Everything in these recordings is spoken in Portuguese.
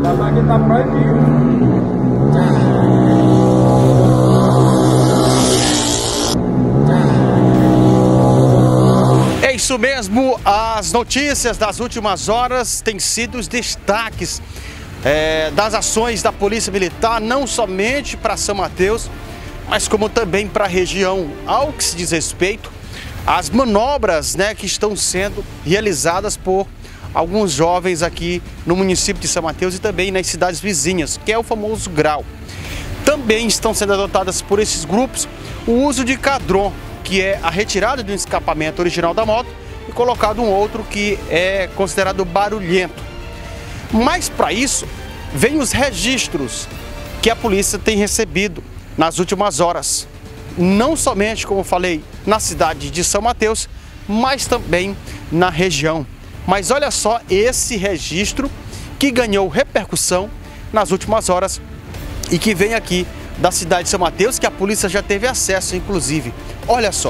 Aqui tá proibido. É isso mesmo, as notícias das últimas horas têm sido os destaques das ações da Polícia Militar, não somente para São Mateus, mas como também para a região, ao que se diz respeito às manobras, que estão sendo realizadas por alguns jovens aqui no município de São Mateus e também nas cidades vizinhas, que é o famoso grau. Também estão sendo adotadas por esses grupos o uso de cadrão, que é a retirada de um escapamento original da moto e colocado um outro que é considerado barulhento. Mas para isso, vem os registros que a polícia tem recebido nas últimas horas. Não somente, como eu falei, na cidade de São Mateus, mas também na região. Mas olha só esse registro que ganhou repercussão nas últimas horas e que vem aqui da cidade de São Mateus, que a polícia já teve acesso, inclusive. Olha só.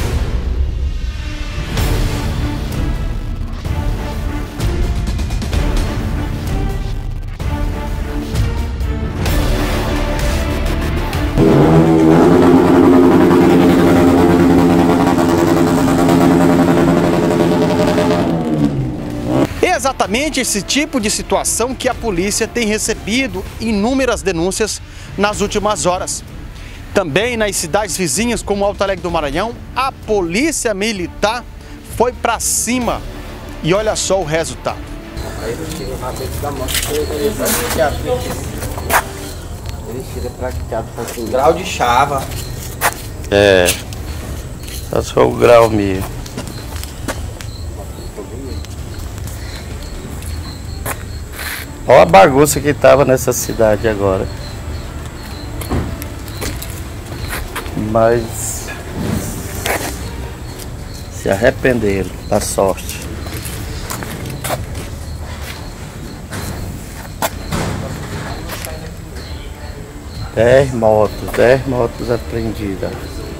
Exatamente esse tipo de situação que a polícia tem recebido inúmeras denúncias nas últimas horas. Também nas cidades vizinhas, como Alto Alegre do Maranhão, a Polícia Militar foi para cima. E olha só o resultado. Aí ele tira o rabete da moto, ele tira prateado, faz um grau de chava. É, só o grau mesmo. Olha a bagunça que tava nessa cidade agora. Mas se arrependeram da sorte. 10 motos apreendidas.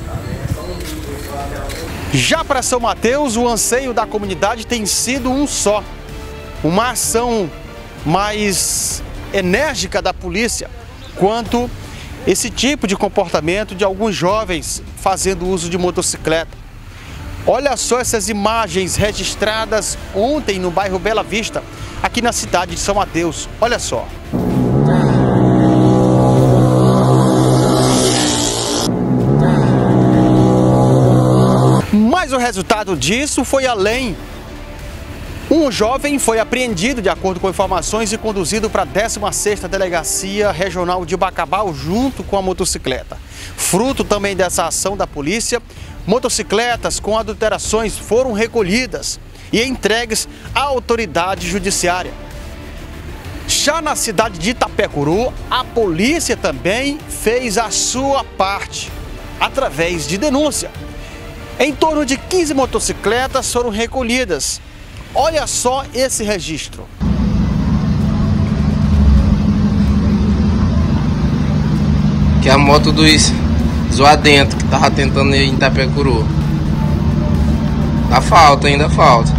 Já para São Mateus, o anseio da comunidade tem sido um só. Uma ação mais enérgica da polícia quanto esse tipo de comportamento de alguns jovens fazendo uso de motocicleta. Olha só essas imagens registradas ontem no bairro Bela Vista, aqui na cidade de São Mateus. Olha só. Mas o resultado disso foi além. Um jovem foi apreendido, de acordo com informações, e conduzido para a 16ª Delegacia Regional de Bacabal, junto com a motocicleta. Fruto também dessa ação da polícia, motocicletas com adulterações foram recolhidas e entregues à autoridade judiciária. Já na cidade de Itapecuru, a polícia também fez a sua parte, através de denúncia. Em torno de 15 motocicletas foram recolhidas. Olha só esse registro. Que é a moto dos zoadento que tava tentando ir em Itapecuru. Ainda falta.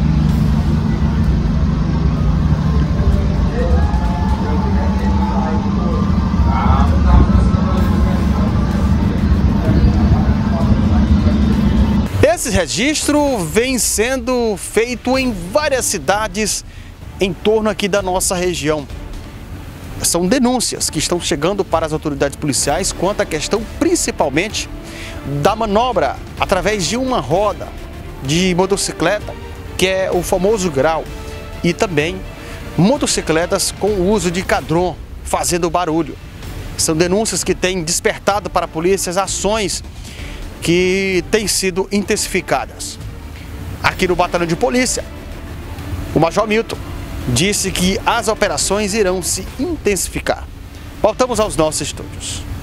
Esse registro vem sendo feito em várias cidades em torno aqui da nossa região. São denúncias que estão chegando para as autoridades policiais quanto à questão principalmente da manobra através de uma roda de motocicleta, que é o famoso grau, e também motocicletas com o uso de cadrão, fazendo barulho. São denúncias que têm despertado para a polícia as ações que têm sido intensificadas. Aqui no Batalhão de Polícia, o Major Milton disse que as operações irão se intensificar. Voltamos aos nossos estúdios.